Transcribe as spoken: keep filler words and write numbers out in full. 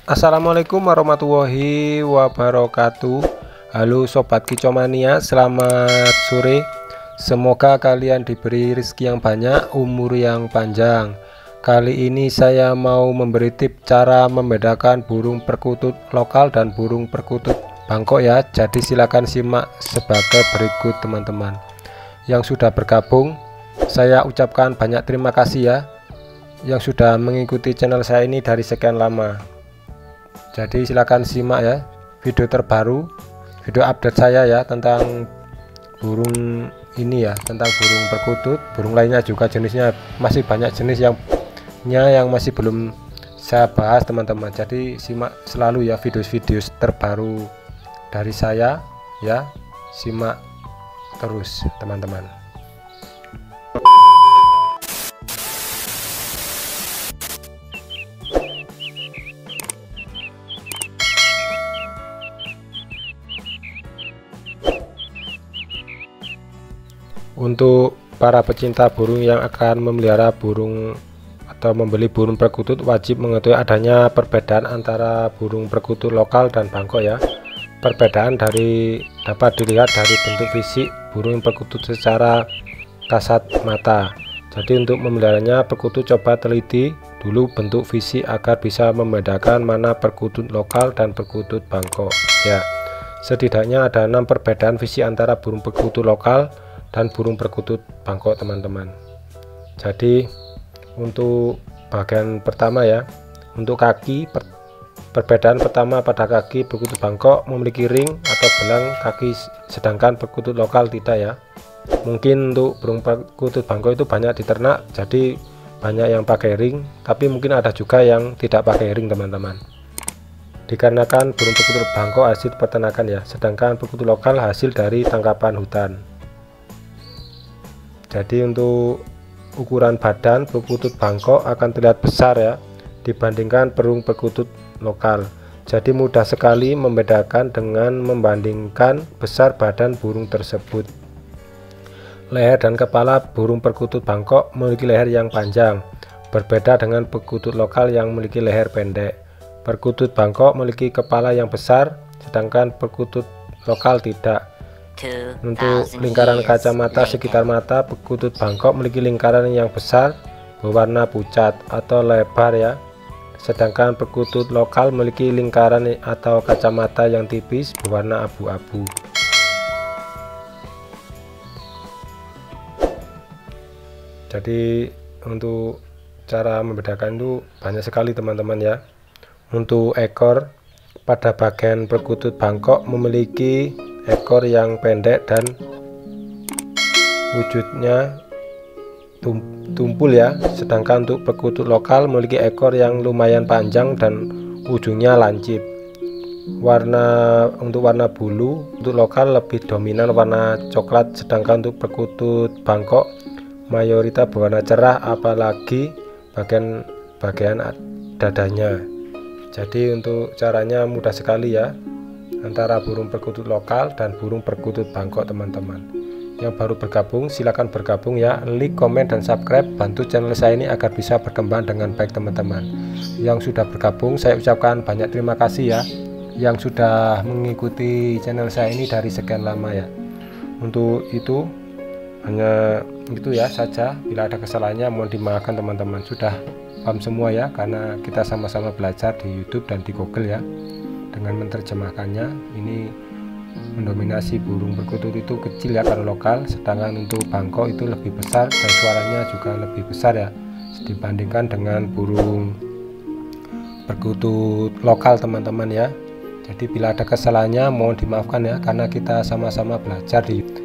Assalamualaikum warahmatullahi wabarakatuh. Halo Sobat Kicomania, selamat sore. Semoga kalian diberi rezeki yang banyak, umur yang panjang. Kali ini saya mau memberi tips cara membedakan burung perkutut lokal dan burung perkutut Bangkok ya. Jadi silakan simak sebagai berikut teman-teman. Yang sudah bergabung, saya ucapkan banyak terima kasih ya, yang sudah mengikuti channel saya ini dari sekian lama. Jadi silakan simak ya video terbaru, video update saya ya tentang burung ini ya, tentang burung perkutut. Burung lainnya juga jenisnya masih banyak jenis yang yang masih belum saya bahas teman-teman. Jadi simak selalu ya video-video terbaru dari saya ya, simak terus teman-teman. Untuk para pecinta burung yang akan memelihara burung atau membeli burung perkutut, wajib mengetahui adanya perbedaan antara burung perkutut lokal dan Bangkok ya. Perbedaan dari dapat dilihat dari bentuk fisik burung perkutut secara kasat mata. Jadi untuk memeliharanya perkutut, coba teliti dulu bentuk fisik agar bisa membedakan mana perkutut lokal dan perkutut Bangkok ya. Setidaknya ada enam perbedaan fisik antara burung perkutut lokal dan burung perkutut Bangkok teman-teman. Jadi untuk bagian pertama ya, untuk kaki, per, perbedaan pertama pada kaki perkutut Bangkok memiliki ring atau gelang kaki, sedangkan perkutut lokal tidak ya. Mungkin untuk burung perkutut Bangkok itu banyak diternak, jadi banyak yang pakai ring, tapi mungkin ada juga yang tidak pakai ring teman-teman. Dikarenakan burung perkutut Bangkok hasil peternakan ya, sedangkan perkutut lokal hasil dari tangkapan hutan. Jadi untuk ukuran badan perkutut Bangkok akan terlihat besar ya dibandingkan burung perkutut lokal. Jadi mudah sekali membedakan dengan membandingkan besar badan burung tersebut. Leher dan kepala burung perkutut Bangkok memiliki leher yang panjang, berbeda dengan perkutut lokal yang memiliki leher pendek. Perkutut Bangkok memiliki kepala yang besar, sedangkan perkutut lokal tidak. Untuk lingkaran kacamata sekitar mata, perkutut Bangkok memiliki lingkaran yang besar berwarna pucat atau lebar ya, sedangkan perkutut lokal memiliki lingkaran atau kacamata yang tipis berwarna abu-abu. Jadi untuk cara membedakan itu banyak sekali teman-teman ya. Untuk ekor, pada bagian perkutut Bangkok memiliki ekor yang pendek dan wujudnya tumpul ya, sedangkan untuk perkutut lokal memiliki ekor yang lumayan panjang dan ujungnya lancip. Warna untuk warna bulu untuk lokal lebih dominan warna coklat, sedangkan untuk perkutut Bangkok mayoritas berwarna cerah, apalagi bagian bagian dadanya. Jadi untuk caranya mudah sekali ya, antara burung perkutut lokal dan burung perkutut Bangkok teman-teman. Yang baru bergabung silakan bergabung ya, like, komen, dan subscribe, bantu channel saya ini agar bisa berkembang dengan baik teman-teman. Yang sudah bergabung saya ucapkan banyak terima kasih ya, yang sudah mengikuti channel saya ini dari sekian lama ya. Untuk itu hanya itu ya saja, bila ada kesalahannya mohon dimaafkan teman-teman. Sudah paham semua ya, karena kita sama-sama belajar di YouTube dan di Google ya. Dengan menerjemahkannya, ini mendominasi burung perkutut itu kecil ya kalau lokal, sedangkan untuk Bangkok itu lebih besar dan suaranya juga lebih besar ya dibandingkan dengan burung perkutut lokal teman-teman ya. Jadi bila ada kesalahannya mohon dimaafkan ya, karena kita sama-sama belajar di